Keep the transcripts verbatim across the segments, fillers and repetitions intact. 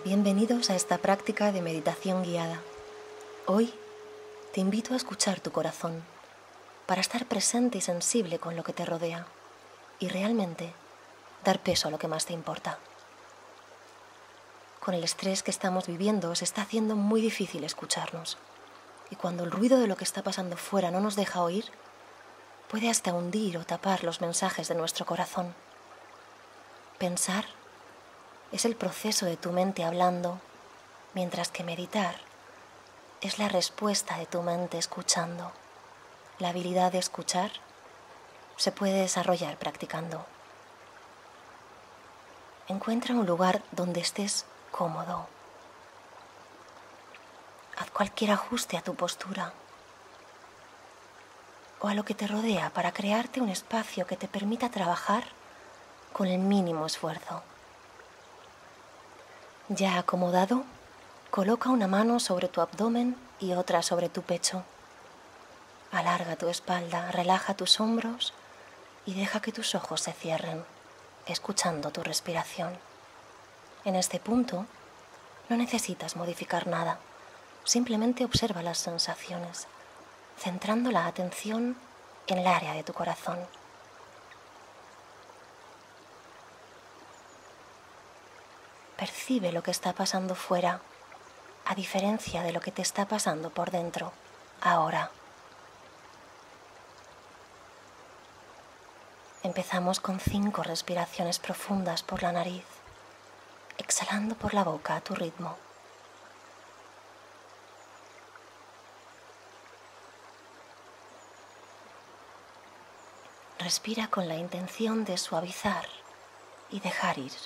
Bienvenidos a esta práctica de meditación guiada. Hoy te invito a escuchar tu corazón para estar presente y sensible con lo que te rodea y realmente dar peso a lo que más te importa. Con el estrés que estamos viviendo se está haciendo muy difícil escucharnos y cuando el ruido de lo que está pasando fuera no nos deja oír, puede hasta hundir o tapar los mensajes de nuestro corazón. Pensar es el proceso de tu mente hablando, mientras que meditar es la respuesta de tu mente escuchando. La habilidad de escuchar se puede desarrollar practicando. Encuentra un lugar donde estés cómodo. Haz cualquier ajuste a tu postura o a lo que te rodea para crearte un espacio que te permita trabajar con el mínimo esfuerzo. Ya acomodado, coloca una mano sobre tu abdomen y otra sobre tu pecho. Alarga tu espalda, relaja tus hombros y deja que tus ojos se cierren, escuchando tu respiración. En este punto, no necesitas modificar nada, simplemente observa las sensaciones, centrando la atención en el área de tu corazón. Percibe lo que está pasando fuera, a diferencia de lo que te está pasando por dentro, ahora. Empezamos con cinco respiraciones profundas por la nariz, exhalando por la boca a tu ritmo. Respira con la intención de suavizar y dejar ir.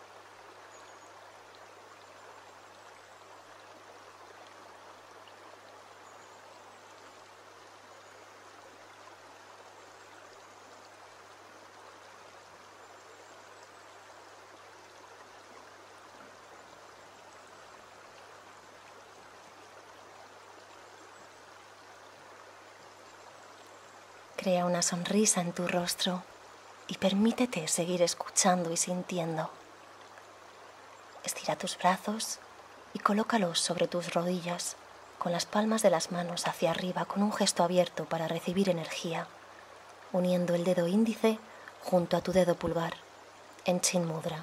Crea una sonrisa en tu rostro y permítete seguir escuchando y sintiendo. Estira tus brazos y colócalos sobre tus rodillas, con las palmas de las manos hacia arriba, con un gesto abierto para recibir energía, uniendo el dedo índice junto a tu dedo pulgar, en Chin Mudra.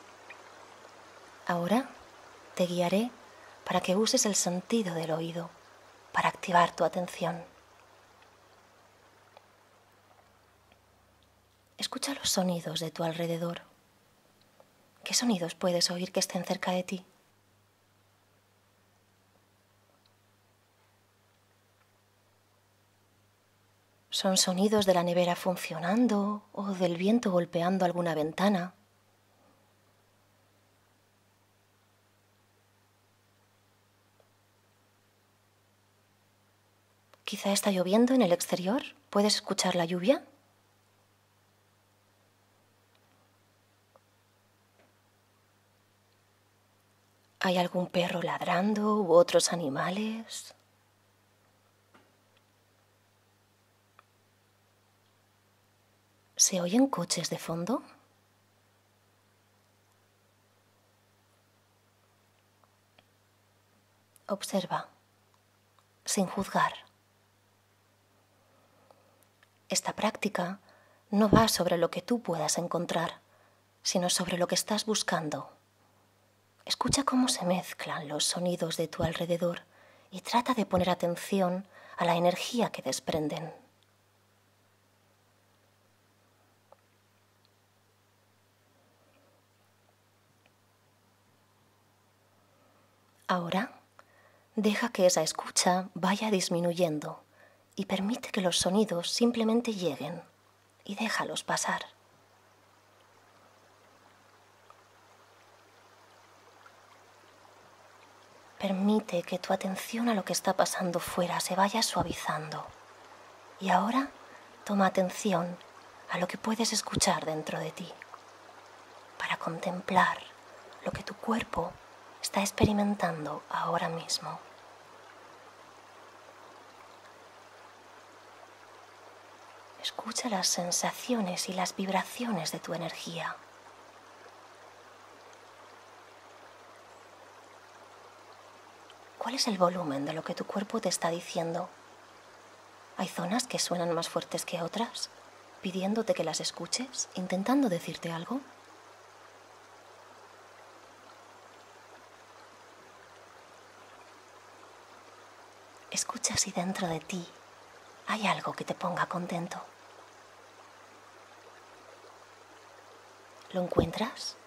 Ahora te guiaré para que uses el sentido del oído para activar tu atención. Escucha los sonidos de tu alrededor. ¿Qué sonidos puedes oír que estén cerca de ti? ¿Son sonidos de la nevera funcionando o del viento golpeando alguna ventana? Quizá está lloviendo en el exterior. ¿Puedes escuchar la lluvia? ¿Hay algún perro ladrando u otros animales? ¿Se oyen coches de fondo? Observa, sin juzgar. Esta práctica no va sobre lo que tú puedas encontrar, sino sobre lo que estás buscando. Escucha cómo se mezclan los sonidos de tu alrededor y trata de poner atención a la energía que desprenden. Ahora, deja que esa escucha vaya disminuyendo y permite que los sonidos simplemente lleguen y déjalos pasar. Permite que tu atención a lo que está pasando fuera se vaya suavizando. Y ahora toma atención a lo que puedes escuchar dentro de ti, para contemplar lo que tu cuerpo está experimentando ahora mismo. Escucha las sensaciones y las vibraciones de tu energía. ¿Cuál es el volumen de lo que tu cuerpo te está diciendo? ¿Hay zonas que suenan más fuertes que otras, pidiéndote que las escuches, intentando decirte algo? Escucha si dentro de ti hay algo que te ponga contento. ¿Lo encuentras?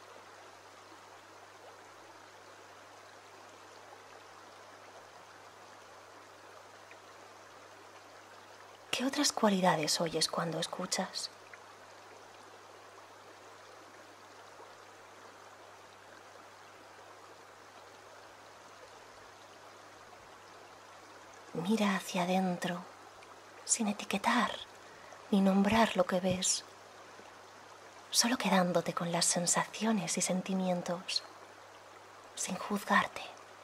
¿Qué otras cualidades oyes cuando escuchas? Mira hacia adentro, sin etiquetar ni nombrar lo que ves, solo quedándote con las sensaciones y sentimientos, sin juzgarte.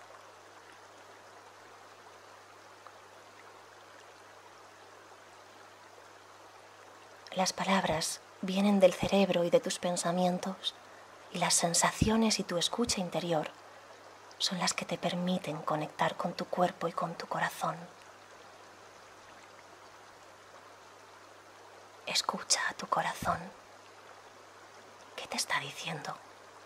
Las palabras vienen del cerebro y de tus pensamientos, y las sensaciones y tu escucha interior son las que te permiten conectar con tu cuerpo y con tu corazón. Escucha a tu corazón. ¿Qué te está diciendo?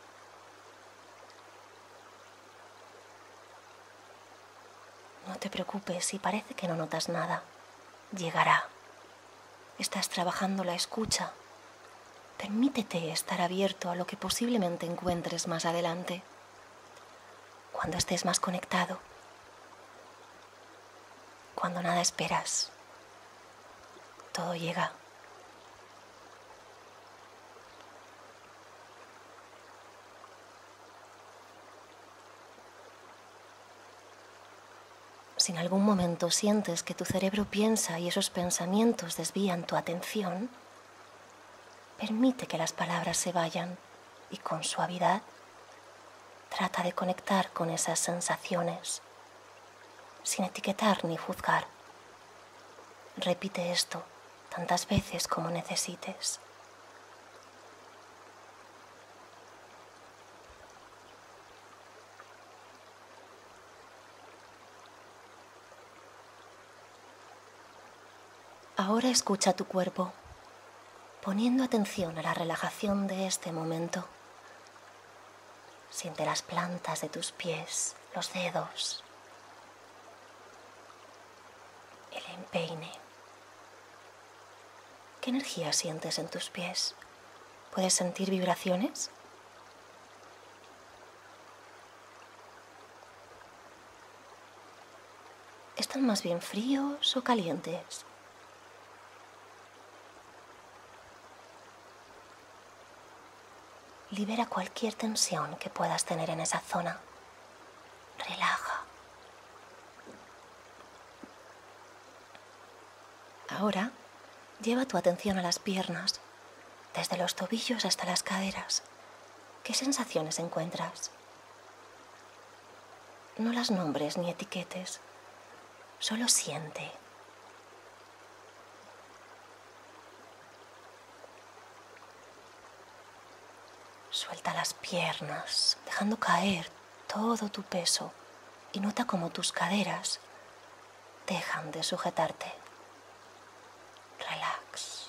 No te preocupes si parece que no notas nada. Llegará. Estás trabajando la escucha. Permítete estar abierto a lo que posiblemente encuentres más adelante, cuando estés más conectado, cuando nada esperas. Todo llega. Si en algún momento sientes que tu cerebro piensa y esos pensamientos desvían tu atención, permite que las palabras se vayan y con suavidad trata de conectar con esas sensaciones, sin etiquetar ni juzgar. Repite esto tantas veces como necesites. Ahora escucha tu cuerpo, poniendo atención a la relajación de este momento. Siente las plantas de tus pies, los dedos, el empeine. ¿Qué energía sientes en tus pies? ¿Puedes sentir vibraciones? ¿Están más bien fríos o calientes? Libera cualquier tensión que puedas tener en esa zona. Relaja. Ahora, lleva tu atención a las piernas, desde los tobillos hasta las caderas. ¿Qué sensaciones encuentras? No las nombres ni etiquetes, solo siente. Suelta las piernas, dejando caer todo tu peso, y nota cómo tus caderas dejan de sujetarte. Relax.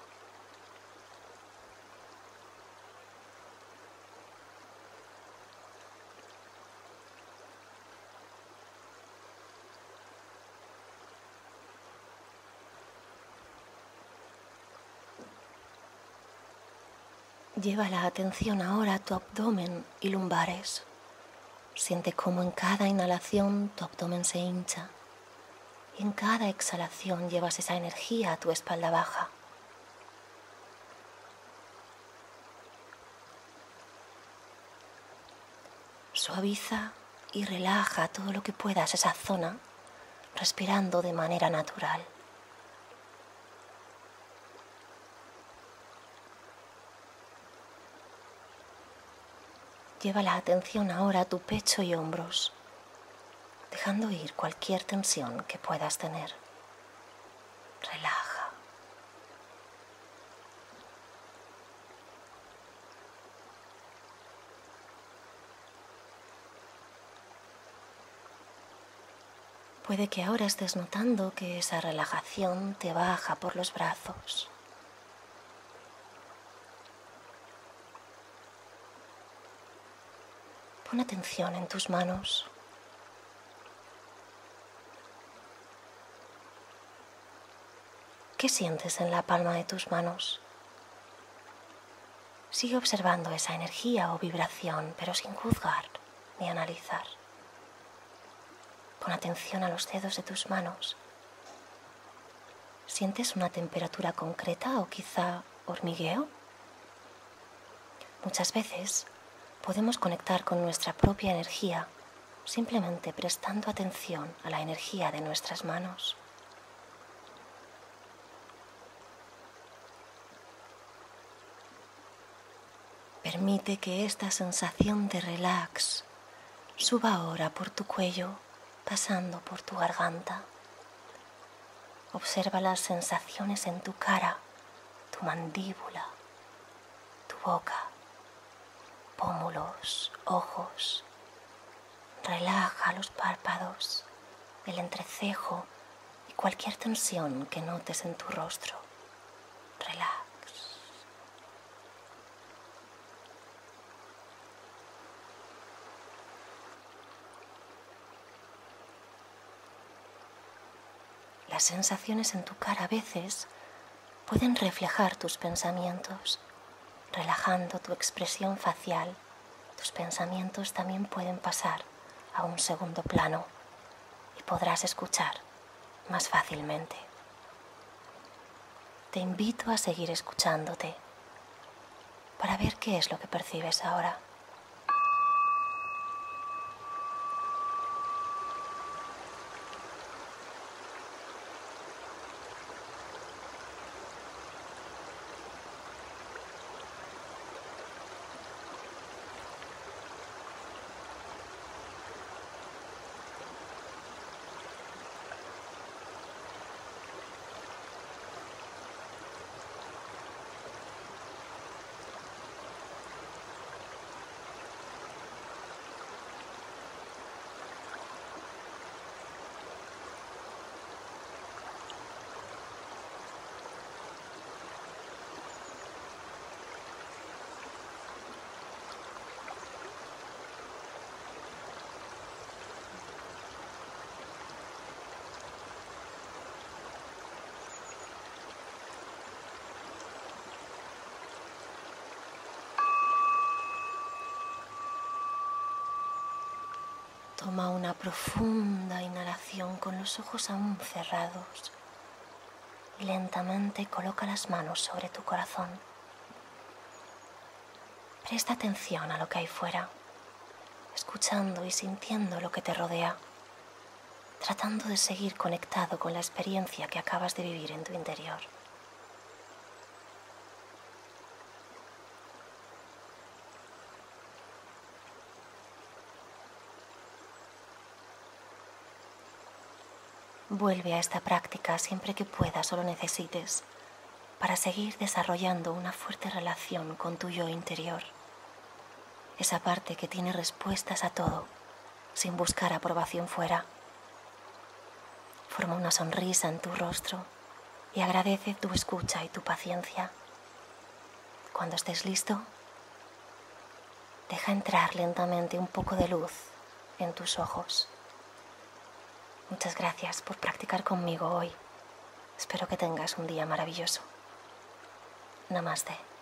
Lleva la atención ahora a tu abdomen y lumbares. Siente cómo en cada inhalación tu abdomen se hincha y en cada exhalación llevas esa energía a tu espalda baja. Suaviza y relaja todo lo que puedas esa zona, respirando de manera natural. Lleva la atención ahora a tu pecho y hombros, dejando ir cualquier tensión que puedas tener. Relaja. Puede que ahora estés notando que esa relajación te baja por los brazos. Pon atención en tus manos. ¿Qué sientes en la palma de tus manos? Sigue observando esa energía o vibración, pero sin juzgar ni analizar. Pon atención a los dedos de tus manos. ¿Sientes una temperatura concreta o quizá hormigueo? Muchas veces podemos conectar con nuestra propia energía simplemente prestando atención a la energía de nuestras manos. Permite que esta sensación de relax suba ahora por tu cuello, pasando por tu garganta. Observa las sensaciones en tu cara, tu mandíbula, tu boca, pómulos, ojos. Relaja los párpados, el entrecejo y cualquier tensión que notes en tu rostro. Relax. Las sensaciones en tu cara a veces pueden reflejar tus pensamientos. Relajando tu expresión facial, tus pensamientos también pueden pasar a un segundo plano y podrás escuchar más fácilmente. Te invito a seguir escuchándote para ver qué es lo que percibes ahora. Toma una profunda inhalación con los ojos aún cerrados y lentamente coloca las manos sobre tu corazón. Presta atención a lo que hay fuera, escuchando y sintiendo lo que te rodea, tratando de seguir conectado con la experiencia que acabas de vivir en tu interior. Vuelve a esta práctica siempre que puedas o lo necesites para seguir desarrollando una fuerte relación con tu yo interior. Esa parte que tiene respuestas a todo sin buscar aprobación fuera. Forma una sonrisa en tu rostro y agradece tu escucha y tu paciencia. Cuando estés listo, deja entrar lentamente un poco de luz en tus ojos. Muchas gracias por practicar conmigo hoy. Espero que tengas un día maravilloso. Namaste.